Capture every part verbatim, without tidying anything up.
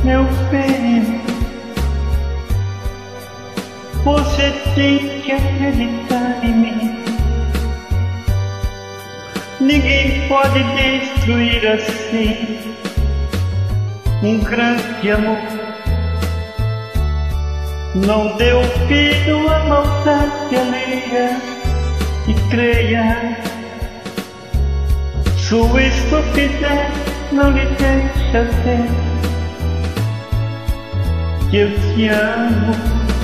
meu bem, você tem que acreditar em mim. Ninguém pode destruir assim um grande amor. Não dê ouvido à maldade alheia e creia, sua estupidez não lhe deixa ver que eu te amo.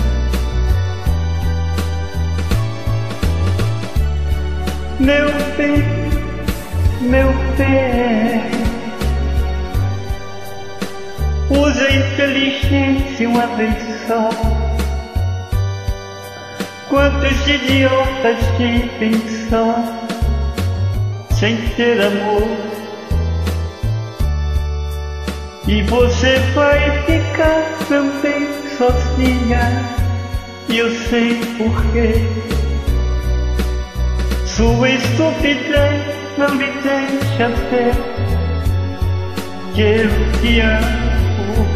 Meu bem, meu bem, use a inteligência uma vez só. Quantos idiotas vivem só, sem ter amor, e você vai ficar também sozinha, e eu sei porquê. Sua estupidez não lhe deixa ver que eu te amo.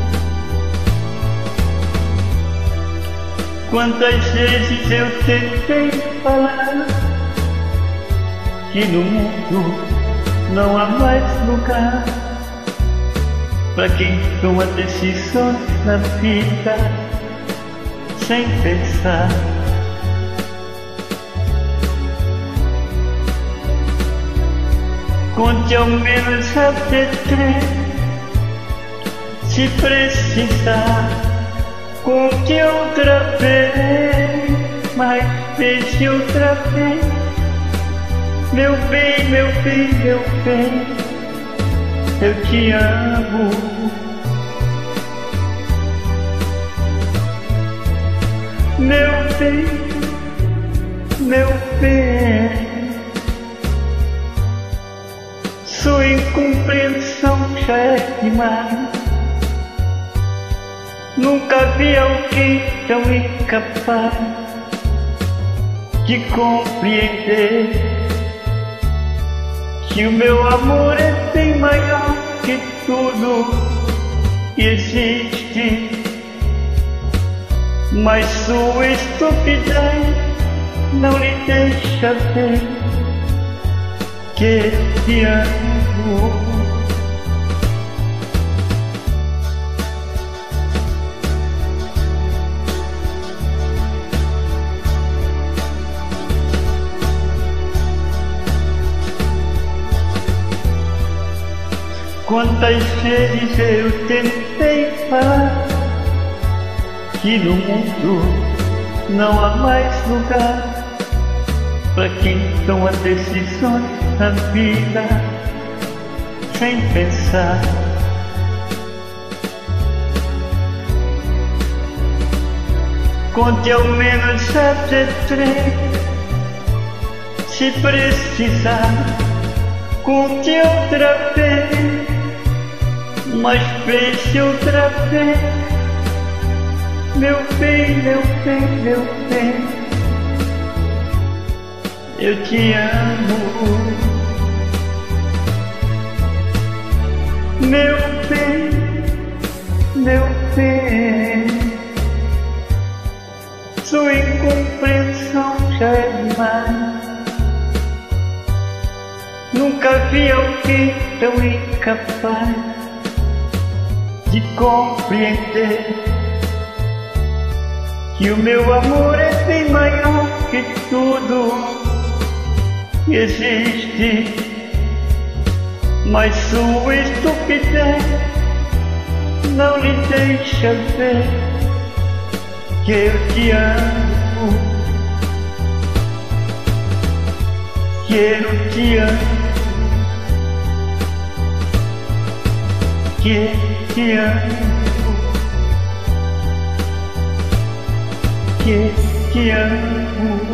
Quantas vezes eu tentei falar que no mundo não há mais lugar para quem toma decisões na vida sem pensar. Conte ao menos até três, se precisar. Conte outra vez, mas pense outra vez. Meu bem, meu bem, meu bem, eu te amo. Meu bem, meu bem, sua incompreensão já é demais. Nunca vi alguém tão incapaz de compreender que o meu amor é bem maior que tudo que existe. Mas sua estupidez não lhe deixa ver que eu te amo. Quantas vezes eu tentei falar que no mundo não há mais lugar para quem toma decisões na vida sem pensar. Conte ao menos até três, se precisar. Conte outra vez, mas pense outra vez. Meu bem, meu bem, meu bem, eu te amo. Meu bem, meu bem, sua incompreensão já é demais. Nunca vi alguém tão incapaz de compreender que o meu amor é bem maior que tudo que existe. Mas sua estupidez não lhe deixa ver que eu te amo, que eu te amo, que eu te amo, que te amo.